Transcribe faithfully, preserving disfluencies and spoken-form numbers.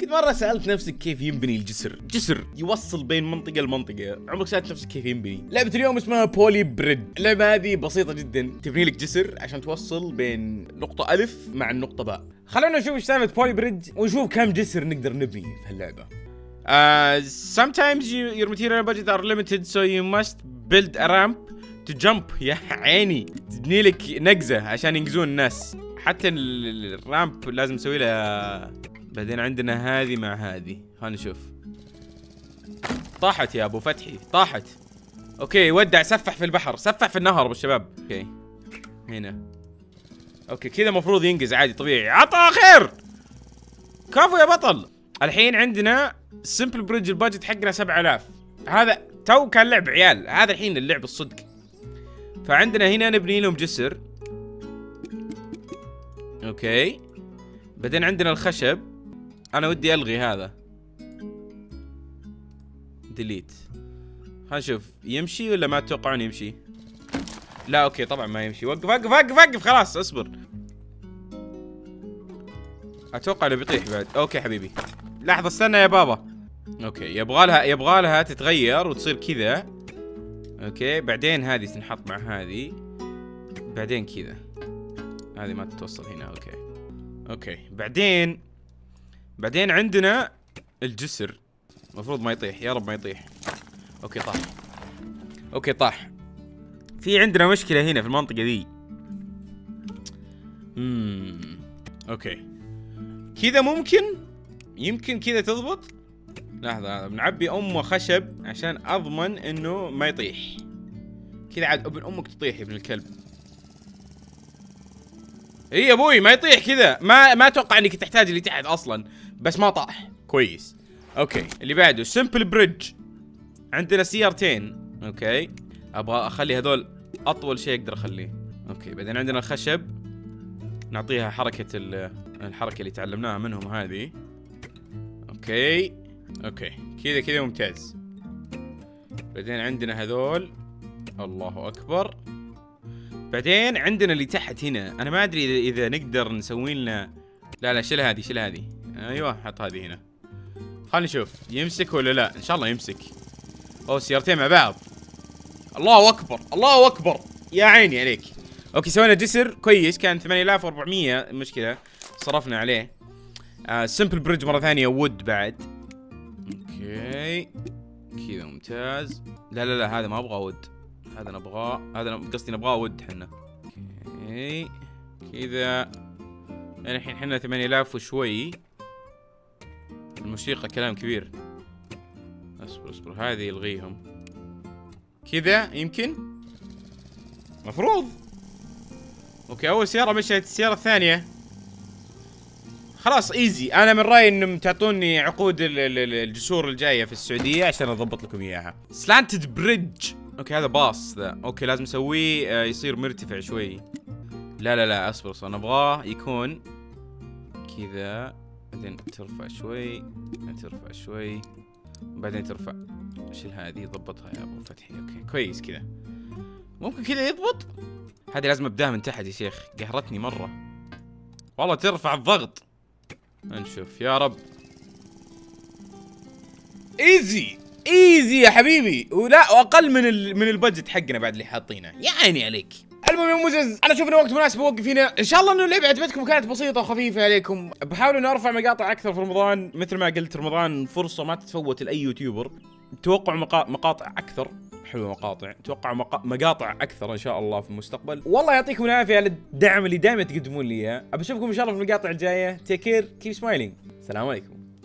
قد مرة سألت نفسك كيف ينبني الجسر؟ جسر يوصل بين منطقة لمنطقة، عمرك سألت نفسك كيف ينبني؟ لعبة اليوم اسمها بولي بريد، اللعبة هذه بسيطة جدا، تبني لك جسر عشان توصل بين نقطة ألف مع النقطة باء. خلونا نشوف ايش سالفة بولي بريد ونشوف كم جسر نقدر نبني في هاللعبة. Uh, sometimes you, your material budget are limited, so you must build a ramp to jump. يا عيني تبني لك نقزة عشان ينقزون الناس. حتى الرامب لازم نسوي لها. بعدين عندنا هذه مع هذه، خلينا نشوف. طاحت يا ابو فتحي، طاحت. اوكي ودع، سفح في البحر، سفح في النهر بالشباب. اوكي هنا. اوكي كذا المفروض ينقز عادي طبيعي. عطا خير. كفو يا بطل. الحين عندنا سمبل بريدج، البادجت حقنا سبعة آلاف. هذا تو كان لعب عيال، هذا الحين اللعب الصدق. فعندنا هنا نبني لهم جسر. اوكي بعدين عندنا الخشب. انا ودي الغي هذا، ديليت. خلينا نشوف يمشي ولا ما تتوقعون يمشي. لا اوكي طبعا ما يمشي. وقف وقف وقف وقف خلاص اصبر. اتوقع انه بيطيح بعد. اوكي حبيبي لحظة استنى يا بابا. اوكي يبغى لها يبغى لها تتغير وتصير كذا. اوكي بعدين هذه تنحط مع هذه، بعدين كذا. هذه ما تتوصل هنا. اوكي اوكي بعدين بعدين عندنا الجسر، المفروض ما يطيح. يا رب ما يطيح. اوكي طاح. اوكي طاح. في عندنا مشكلة هنا في المنطقة ذي. امم اوكي كذا ممكن يمكن كذا تضبط. لحظة بنعبي أمه خشب عشان أضمن إنه ما يطيح. كذا عاد ابن أمك تطيح يا ابن الكلب. إيه يا أبوي ما يطيح كذا. ما ما أتوقع إنك تحتاج اللي تحت أصلا، بس ما طاح كويس. أوكي اللي بعده سمبل بريدج. عندنا سيارتين. أوكي أبغى أخلي هذول أطول شيء أقدر أخليه. أوكي بعدين عندنا الخشب، نعطيها حركة الحركة اللي تعلمناها منهم هذه. اوكي اوكي كذا كذا ممتاز. بعدين عندنا هذول. الله اكبر. بعدين عندنا اللي تحت هنا، انا ما ادري اذا اذا نقدر نسوي لنا. لا لا شيل هذه شيل هذه. ايوه حط هذه هنا. خلينا نشوف يمسك ولا لا. ان شاء الله يمسك. اوه سيارتين مع بعض. الله اكبر الله اكبر يا عيني عليك. اوكي سوينا جسر كويس، كان ثمانية آلاف وأربعمية المشكلة صرفنا عليه. آه سمبل بريدج مرة ثانية وود بعد. اوكي كذا ممتاز. لا لا لا هذا ما ابغى وود، هذا نبغاه، هذا قصدي نبغاه وود حنا. اوكي كذا يعني الحين حنا ثمانية آلاف وشوي. الموسيقى كلام كبير. اصبر اصبر هذه الغيهم كذا يمكن مفروض. اوكي اول سيارة مشيت، السيارة الثانية خلاص ايزي. انا من رايي انهم تعطوني عقود الجسور الجايه في السعوديه عشان اضبط لكم اياها. سلانتد بريدج. اوكي هذا باص ذا. اوكي لازم اسويه يصير مرتفع شوي. لا لا لا اصبر اصبر انا ابغاه يكون كذا، بعدين ترفع شوي، ترفع شوي، بعدين ترفع. شيل هذه ضبطها يا ابو فتحي. اوكي كويس كذا. ممكن كذا يضبط. هذه لازم ابداها من تحت يا شيخ، قهرتني مره والله. ترفع الضغط. نشوف يا رب. ايزي ايزي يا حبيبي، ولا واقل من ال... من البادجت حقنا بعد اللي حاطينه. يا عيني عليك. المهم يا مزز انا اشوف انه وقت مناسب اوقف هنا. ان شاء الله انه اللعبه عجبتكم وكانت بسيطه وخفيفه عليكم. بحاول اني ارفع مقاطع اكثر في رمضان. مثل ما قلت رمضان فرصه ما تتفوت لاي يوتيوبر. توقعوا مقا... مقاطع اكثر. حلوه مقاطع. توقعوا مقا... مقاطع اكثر ان شاء الله في المستقبل. والله يعطيكم العافيه على الدعم اللي دائما تقدمون لي اياه. ابى اشوفكم ان شاء الله في المقاطع الجايه. تيك كير كيب سمايلينج. السلام عليكم.